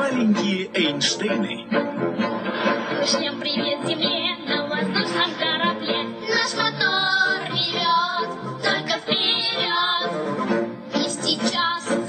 маленькие Эйнштейны. Шлем привет Земле на воздушном корабле. Наш мотор ревет только вперед. И сейчас